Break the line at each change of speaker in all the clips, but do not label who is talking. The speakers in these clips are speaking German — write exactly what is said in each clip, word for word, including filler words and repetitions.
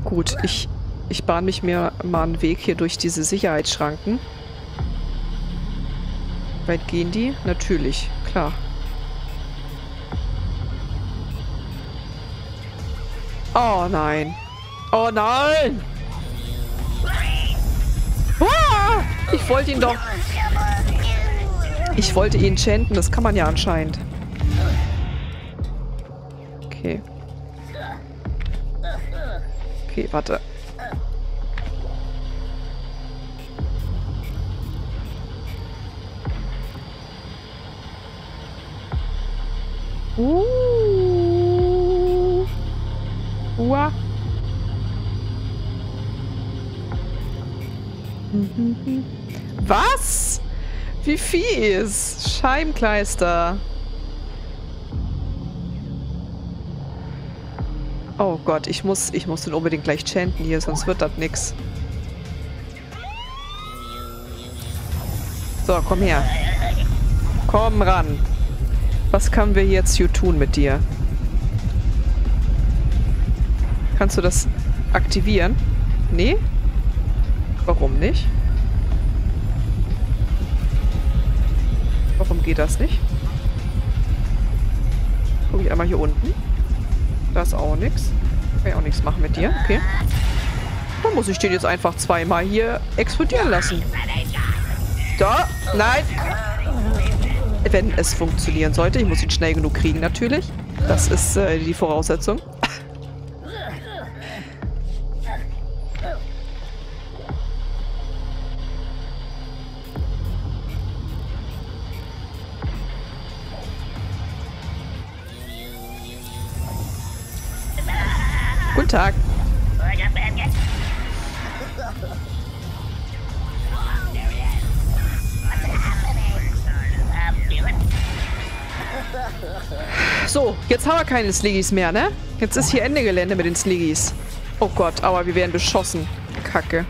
Gut, ich, ich bahne mich mir mal einen Weg hier durch diese Sicherheitsschranken. Wie weit gehen die? Natürlich, klar. Oh nein. Oh nein! Ah, ich wollte ihn doch... Ich wollte ihn chanten, das kann man ja anscheinend. Okay. Okay, warte. Uh. Uah. Was? Wie fies? Scheibenkleister. Oh Gott, ich muss, ich muss den unbedingt gleich chanten hier, sonst wird das nix. So, komm her. Komm ran. Was können wir jetzt hier tun mit dir? Kannst du das aktivieren? Nee? Warum nicht? Warum geht das nicht? Guck ich einmal hier unten. Da ist auch nichts. Kann ich auch nichts machen mit dir. Okay. Dann muss ich den jetzt einfach zweimal hier explodieren lassen. Da. Nein. Wenn es funktionieren sollte. Ich muss ihn schnell genug kriegen, natürlich. Das ist äh, die Voraussetzung. Guten Tag. So, jetzt haben wir keine Sliggies mehr, ne? Jetzt ist hier Ende Gelände mit den Sliggies. Oh Gott, aber wir werden beschossen. Kacke.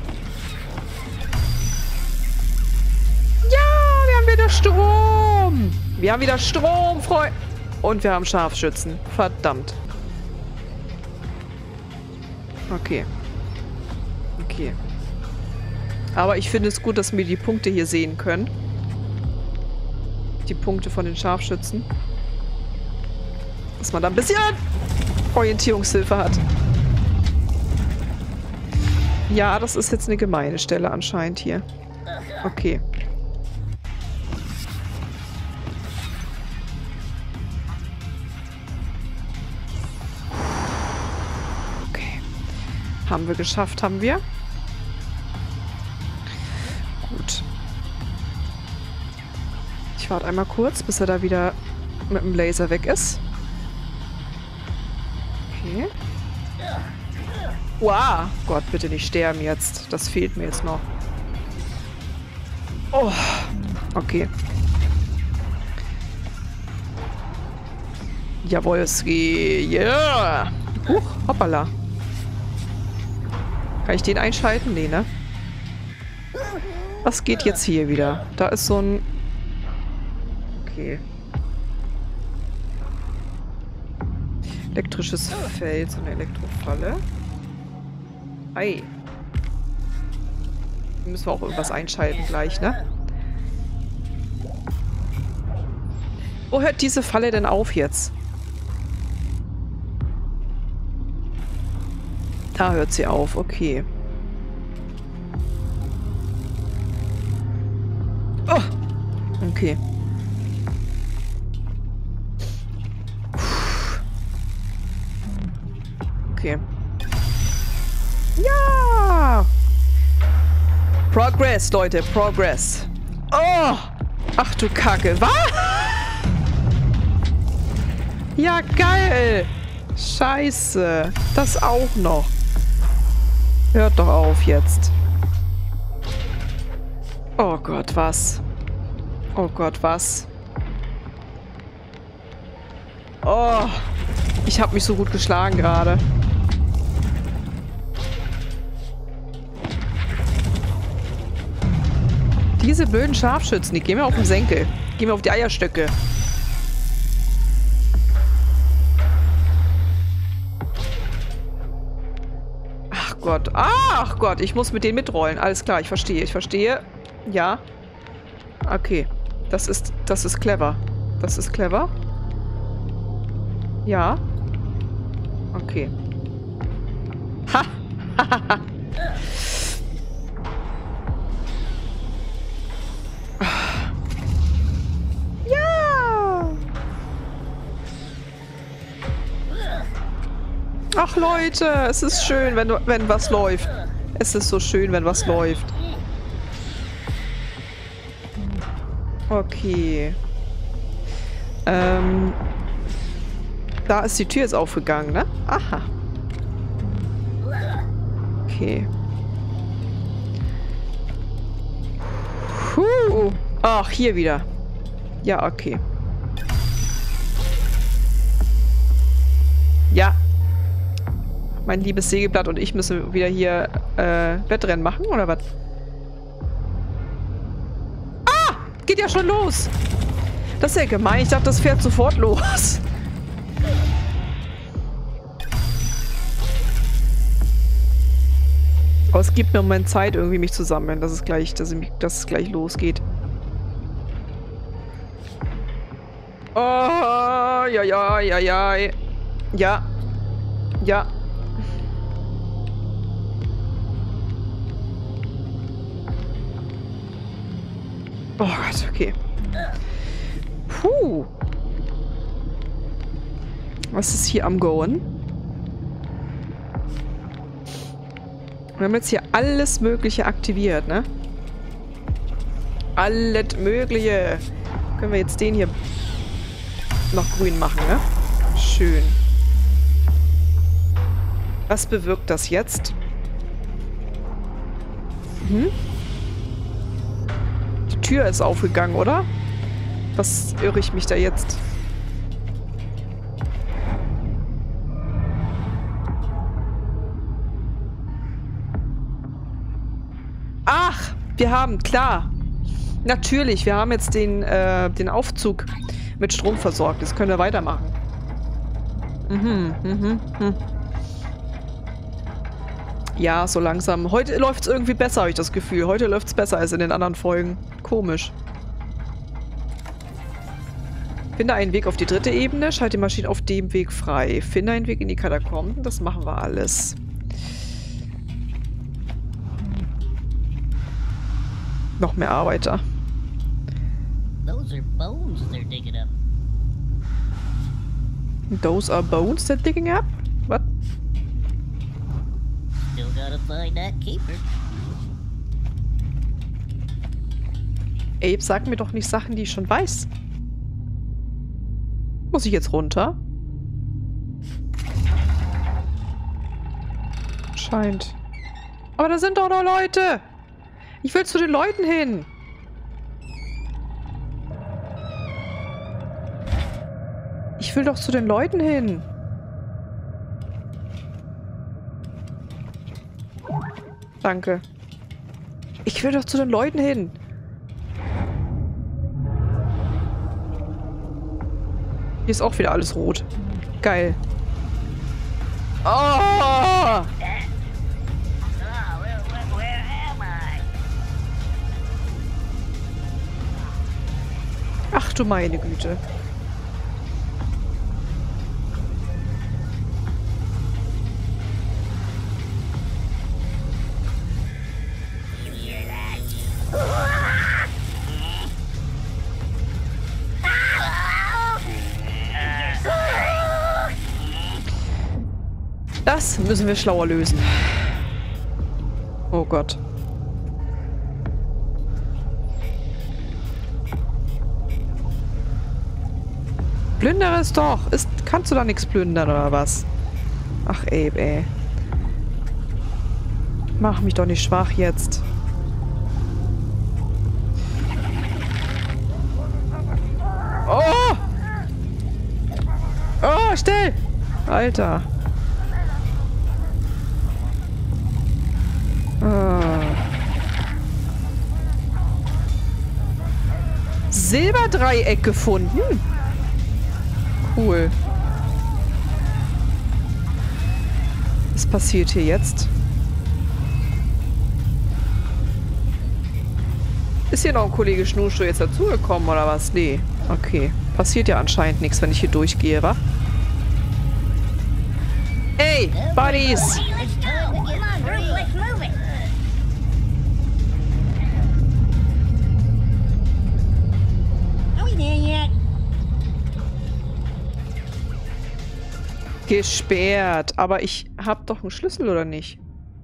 Ja, wir haben wieder Strom. Wir haben wieder Strom, Freunde. Und wir haben Scharfschützen. Verdammt. Okay. Okay. Aber ich finde es gut, dass wir die Punkte hier sehen können. Die Punkte von den Scharfschützen. Dass man da ein bisschen Orientierungshilfe hat. Ja, das ist jetzt eine gemeine Stelle anscheinend hier. Okay. Okay. Haben wir geschafft, haben wir. Gut. Ich warte einmal kurz, bis er da wieder mit dem Laser weg ist. Okay. Wow. Gott, bitte nicht sterben jetzt. Das fehlt mir jetzt noch. Oh. Okay. Jawolski. Yeah. Huch, hoppala. Kann ich den einschalten? Nee, ne? Was geht jetzt hier wieder? Da ist so ein... Okay. Elektrisches Feld, so eine Elektrofalle. Ei. Hier müssen wir auch irgendwas einschalten gleich, ne? Wo hört diese Falle denn auf jetzt? Da hört sie auf, okay. Oh! Okay. Okay. Ja! Progress, Leute, Progress. Oh! Ach du Kacke, was? Ja, geil! Scheiße. Das auch noch. Hört doch auf jetzt. Oh Gott, was? Oh Gott, was? Oh! Ich habe mich so gut geschlagen gerade. Diese blöden Scharfschützen, die gehen mir auf den Senkel. Gehen mir auf die Eierstöcke. Ach Gott. Ach Gott, ich muss mit denen mitrollen. Alles klar, ich verstehe, ich verstehe. Ja. Okay. Das ist, das ist clever. Das ist clever. Ja. Okay. Ha! Ja! Ach Leute, es ist schön, wenn, wenn was läuft. Es ist so schön, wenn was läuft. Okay. Ähm. Da ist die Tür jetzt aufgegangen, ne? Aha. Okay. Puh. Ach, hier wieder. Ja, okay. Ja. Mein liebes Sägeblatt und ich müssen wieder hier äh, Wettrennen machen, oder was? Ah! Geht ja schon los! Das ist ja gemein. Ich dachte, das fährt sofort los. Aber es gibt mir im Moment Zeit, irgendwie mich zu sammeln, dass es gleich, dass, ich, dass es gleich losgeht. Oh, ja, ja, ja, ja. Ja. Ja. Oh Gott, okay. Puh. Was ist hier am Goen? Wir haben jetzt hier alles Mögliche aktiviert, ne? Alles Mögliche. Können wir jetzt den hier noch grün machen, ne? Schön. Was bewirkt das jetzt? Hm? Die Tür ist aufgegangen, oder? Was irre ich mich da jetzt? Ach, wir haben, klar. Natürlich, wir haben jetzt den, äh, den Aufzug mit Strom versorgt. Jetzt können wir weitermachen. Mhm, mhm, mhm. Ja, so langsam. Heute läuft es irgendwie besser, habe ich das Gefühl. Heute läuft es besser als in den anderen Folgen. Komisch. Finde einen Weg auf die dritte Ebene. Schalte die Maschine auf dem Weg frei. Finde einen Weg in die Katakomben. Das machen wir alles. Noch mehr Arbeiter.
Those are bones they're digging up.
Those are bones they're digging up? What?
Still gotta find that keeper.
Abe, sag mir doch nicht Sachen, die ich schon weiß. Muss ich jetzt runter? Scheint. Aber da sind doch noch Leute! Ich will zu den Leuten hin! Ich will doch zu den Leuten hin! Danke. Ich will doch zu den Leuten hin! Hier ist auch wieder alles rot. Geil. Oh! Ach du meine Güte. Das müssen wir schlauer lösen. Oh Gott. Plündere es doch. Ist, kannst du da nichts plündern oder was? Ach, Abe, ey. Mach mich doch nicht schwach jetzt. Oh! Oh, still! Alter. Ah. Silberdreieck gefunden. Cool. Was passiert hier jetzt? Ist hier noch ein Kollege Schnurschuh jetzt dazugekommen, oder was? Nee. Okay. Passiert ja anscheinend nichts, wenn ich hier durchgehe, wa? Ey, Buddies!
It's time to get on, Bruce. Let's move it. Are we there yet?
Gesperrt. Aber ich hab doch einen Schlüssel, oder nicht?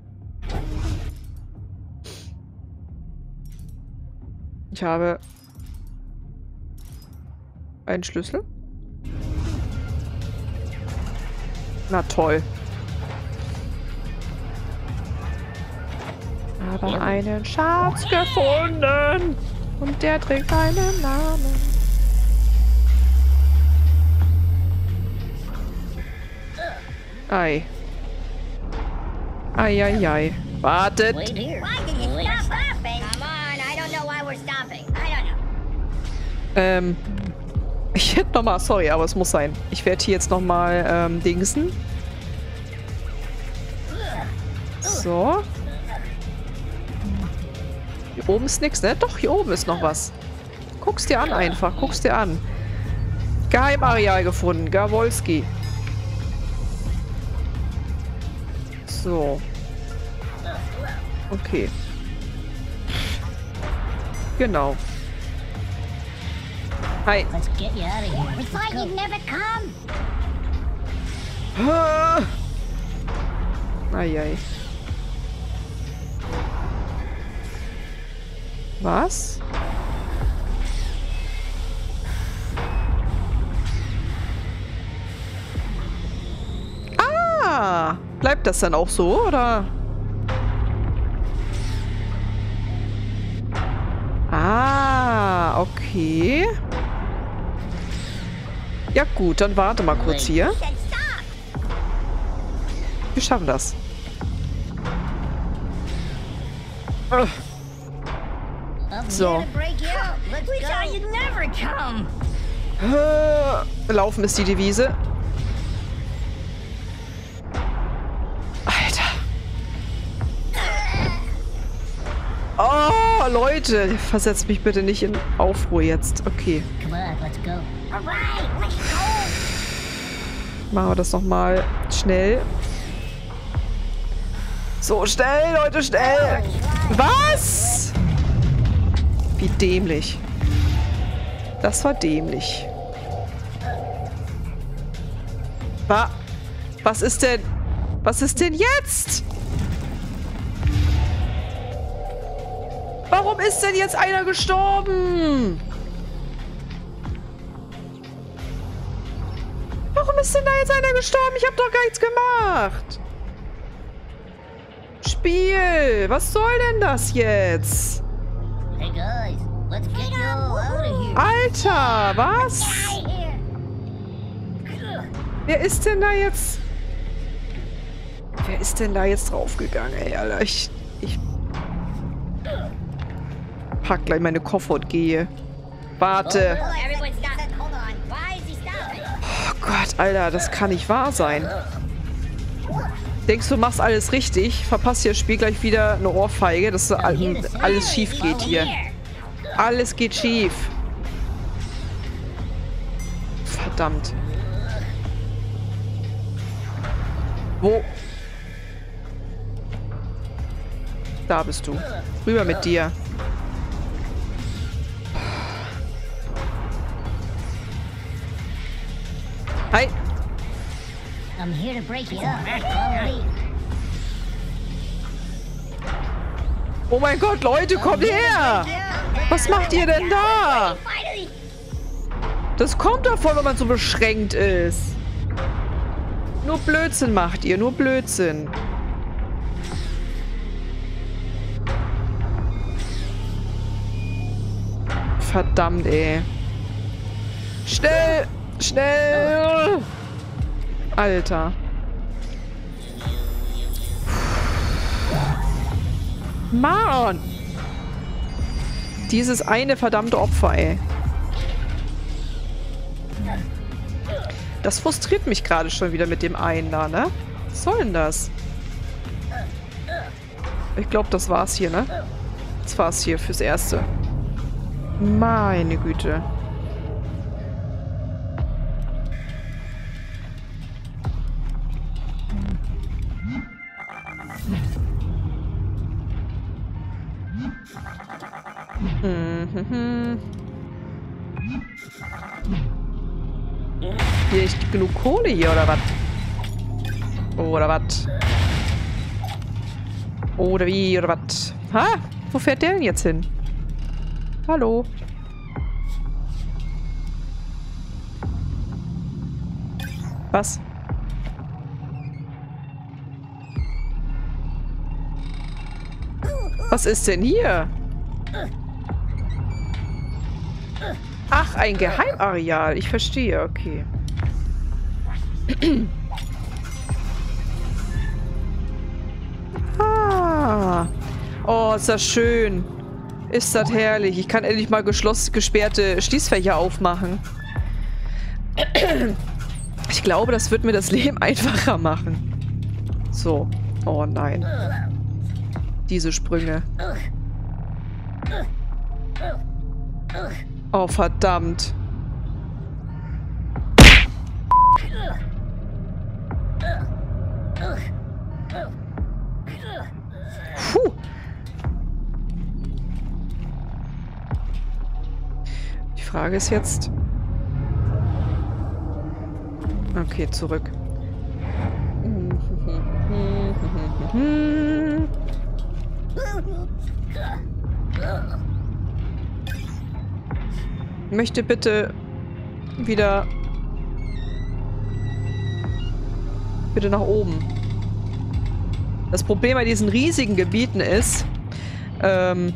Ich habe einen Schlüssel. Na toll. Aber einen Schatz gefunden. Und der trägt einen Namen. Ei. Ei, ei, ei. Wartet.
Wait here. Why did you stop stopping? Come on, I don't know why we're stopping. I don't know.
Ähm. Ich hätte nochmal, sorry, aber es muss sein. Ich werde hier jetzt nochmal ähm, dingsen. So. Hier oben ist nichts, ne? Doch, hier oben ist noch was. Guck's dir an einfach, guck's dir an. Geheimareal gefunden, Gawolski. So. Okay. Genau. Hi.
Let's get you out of here. We thought you'd never come.
Ah. Eieiei. Was? Ah! Bleibt das dann auch so, oder? Ah, okay. Ja gut, dann warte mal kurz hier. Wir schaffen das. Ugh. So. Äh, Laufen ist die Devise. Alter. Oh, Leute. Versetzt mich bitte nicht in Aufruhr jetzt. Okay.
Come on, let's go.
Machen wir das nochmal schnell. So, schnell, Leute, schnell. Was? Wie dämlich. Das war dämlich. Wa- Was ist denn? Was ist denn jetzt? Warum ist denn jetzt einer gestorben? Warum ist denn da jetzt einer gestorben? Ich habe doch gar nichts gemacht. Spiel, was soll denn das jetzt?
Hey guys, let's get you all out of here.
Alter, was?
Out of here.
Wer ist denn da jetzt? Wer ist denn da jetzt draufgegangen, ey, Alter? Ich, ich pack gleich meine Koffer und gehe. Warte.
Everyone stop. Hold on. Why is he stopping?
Oh Gott, Alter, das kann nicht wahr sein. Denkst du, machst alles richtig? Verpasst hier das Spiel gleich wieder eine Ohrfeige, dass so all, alles schief geht hier. Alles geht schief. Verdammt. Wo? Da bist du. Rüber mit dir. Hi.
I'm here to break you up. Follow me.
Oh mein Gott, Leute, kommt her! Was macht ihr denn da?
Finally.
Das kommt davon, wenn man so beschränkt ist. Nur Blödsinn macht ihr, nur Blödsinn. Verdammt, ey. Schnell! Schnell! Alter. Mann! Dieses eine verdammte Opfer, ey. Das frustriert mich gerade schon wieder mit dem einen da, ne? Was soll denn das? Ich glaube, das war's hier, ne? Das war's hier fürs Erste. Meine Güte. Mhm. Hier nicht genug Kohle hier, oder was? Oder was? Oder wie, oder was? Ha? Wo fährt der denn jetzt hin? Hallo? Was? Was ist denn hier? Ach, ein Geheimareal. Ich verstehe, okay. Ah. Oh, ist das schön. Ist das herrlich. Ich kann endlich mal geschlossen, gesperrte Schließfächer aufmachen. Ich glaube, das wird mir das Leben einfacher machen. So. Oh nein. Diese Sprünge. Oh, verdammt. Puh. Die Frage ist jetzt... Okay, zurück. Ich möchte bitte wieder... Bitte nach oben. Das Problem bei diesen riesigen Gebieten ist, ähm,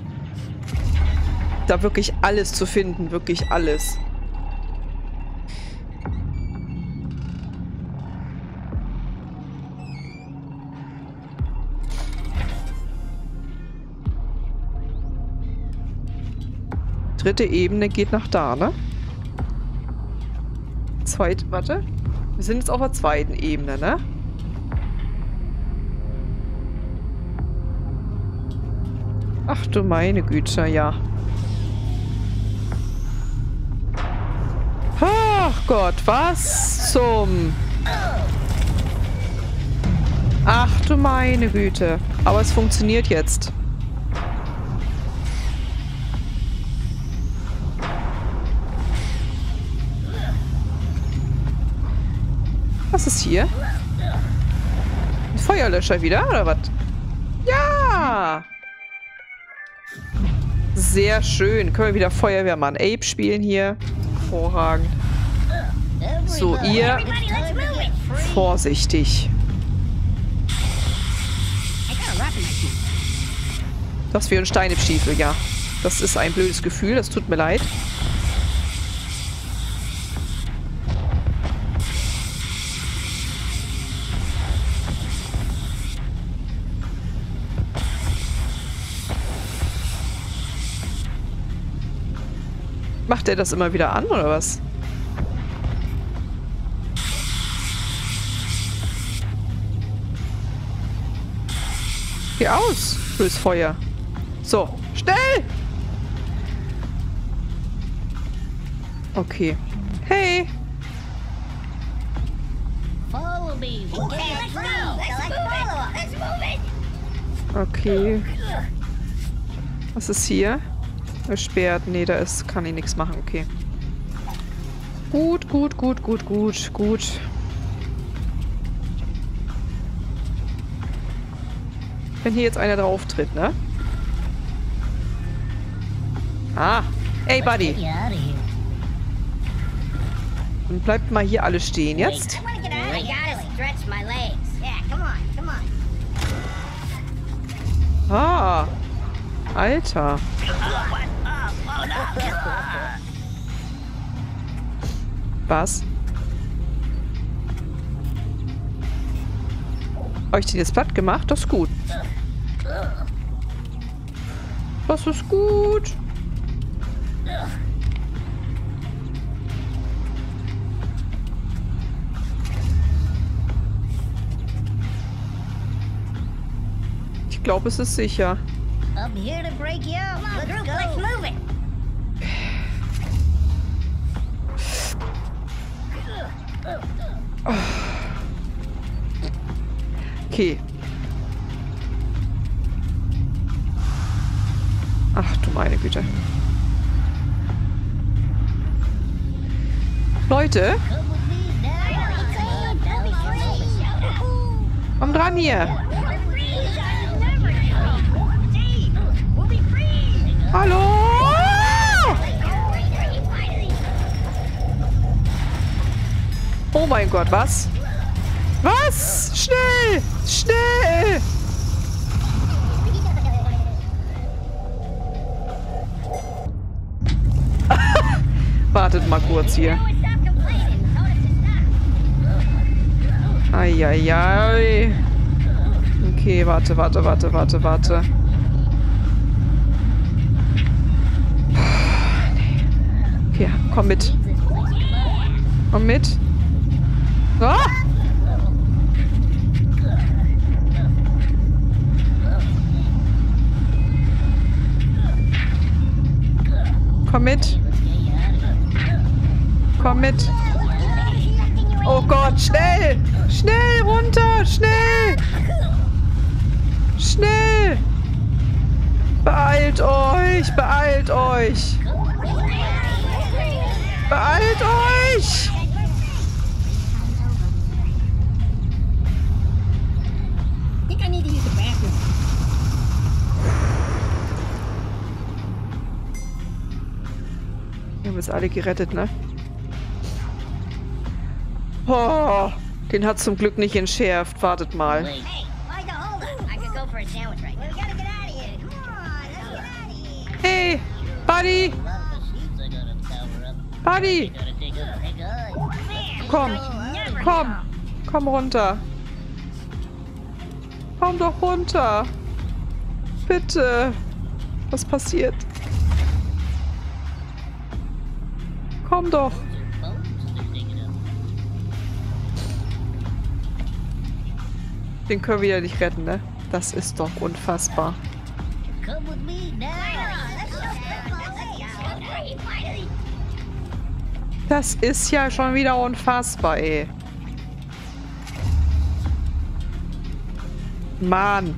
da wirklich alles zu finden. Wirklich alles. Dritte Ebene geht nach da, ne? Zweite, warte. Wir sind jetzt auf der zweiten Ebene, ne? Ach du meine Güte, ja. Ach Gott, was zum... Ach du meine Güte. Aber es funktioniert jetzt. Was ist hier? Ein Feuerlöscher wieder, oder was? Ja! Sehr schön. Können wir wieder Feuerwehrmann Abe spielen hier. Hervorragend. So, ihr... Vorsichtig. Das für ein Stein im Stiefel, ja. Das ist ein blödes Gefühl, das tut mir leid. Macht er das immer wieder an, oder was? Geh aus, böses Feuer. So, schnell! Okay. Hey! Okay. Was ist hier? Gesperrt. Nee, da ist, kann ich nichts machen. Okay. Gut, gut, gut, gut, gut, gut. Wenn hier jetzt einer drauf tritt, ne? Ah. Ey, Buddy. Dann bleibt mal hier alles stehen jetzt. Ah. Alter. Was? Habe ich den jetzt platt gemacht? Das ist gut. Das ist gut. Ich glaube, es ist sicher. Oh. Okay. Ach du meine Güte. Leute. Komm dran hier. Hallo? Oh mein Gott, was? Was? Schnell! Schnell! Wartet mal kurz hier. Eieiei. Okay, warte, warte, warte, warte, warte. Okay, komm mit. Komm mit. Ah! Komm mit. Komm mit. Oh Gott, schnell! Schnell runter! Schnell! Schnell! Beeilt euch! Beeilt euch! Beeilt euch! Wir haben jetzt alle gerettet, ne? Oh, den hat zum Glück nicht entschärft. Wartet mal. Hey, Buddy! Buddy! Komm, komm, komm runter. Komm doch runter. Bitte. Was passiert? Komm doch. Den können wir ja nicht retten, ne? Das ist doch unfassbar. Das ist ja schon wieder unfassbar, ey. Mann.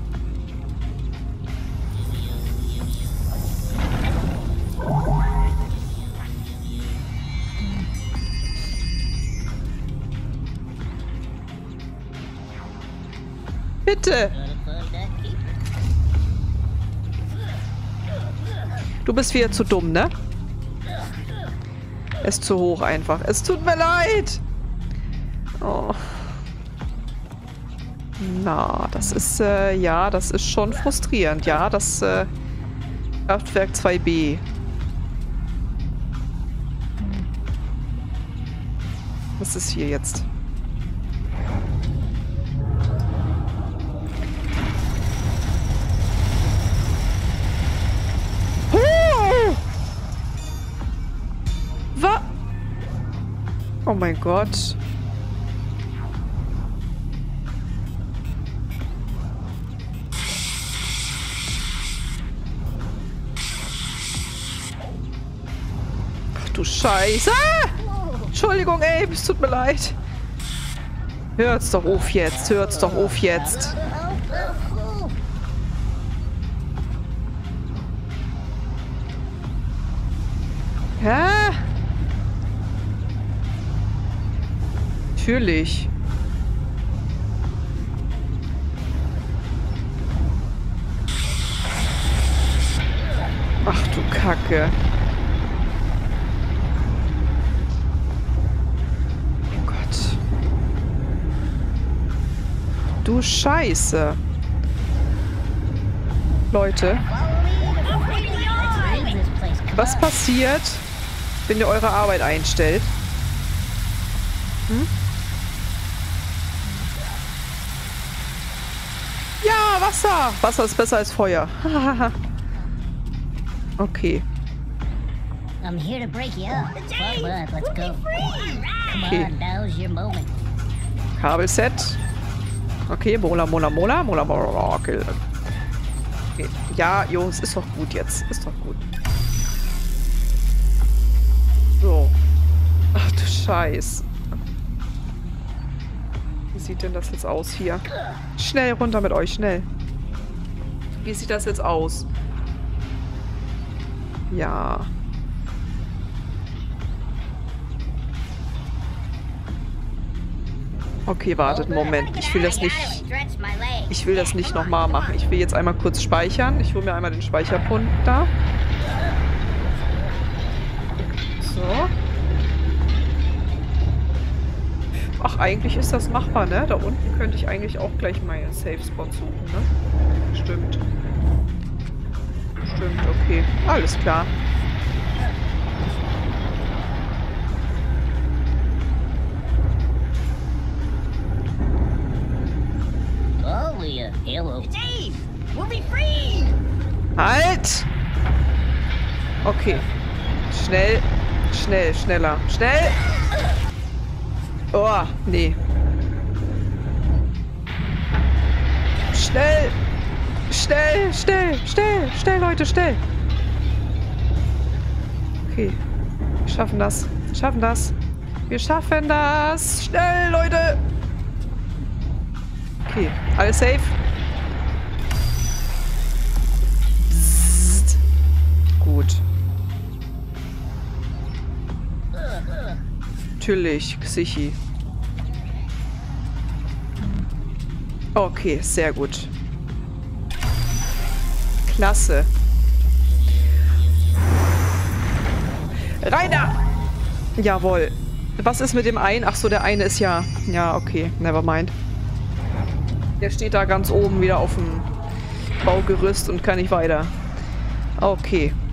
Bitte. Du bist wieder zu dumm, ne? Ist zu hoch einfach. Es tut mir leid. Oh. Na, das ist, äh, ja, das ist schon frustrierend. Ja, das, äh, Kraftwerk zwei b. Was ist hier jetzt? Was? Oh mein Gott. Ach du Scheiße. Entschuldigung, ey, es tut mir leid. Hört's doch auf jetzt, hört's doch auf jetzt. Hä? Natürlich. Ach du Kacke. Oh Gott. Du Scheiße. Leute. Was passiert, wenn ihr eure Arbeit einstellt? Hm? Ja, Wasser! Wasser ist besser als Feuer. Okay. I'm here to break you up. But let's go. Come on, now's your moment. Kabelset. Okay, Mola, Mola, Mola, Mola, Mola. Okay. Okay. Ja, Jungs, ist doch gut jetzt. Ist doch gut. So. Ach du Scheiß. sieht denn das jetzt aus hier? Schnell runter mit euch, schnell. Wie sieht das jetzt aus? Ja. Okay, wartet einen Moment. Ich will das nicht... Ich will das nicht nochmal machen. Ich will jetzt einmal kurz speichern. Ich hole mir einmal den Speicherpunkt da. So. Ach, eigentlich ist das machbar, ne? Da unten könnte ich eigentlich auch gleich mal einen Safe-Spot suchen, ne? Stimmt. Stimmt, okay. Alles klar.
Dave, we'll be free.
Halt! Okay. Schnell, schnell, schneller. Schnell! Oh, nee. Schnell! Schnell, schnell, schnell, schnell, Leute, schnell! Okay. Wir schaffen das. Wir schaffen das. Wir schaffen das! Schnell, Leute! Okay. Alles safe? Psst. Gut. Natürlich, Xichi. Okay, sehr gut. Klasse. Rein da! Jawohl. Was ist mit dem einen? Ach so, der eine ist ja... Ja, okay. Never mind. Der steht da ganz oben wieder auf dem Baugerüst und kann nicht weiter. Okay.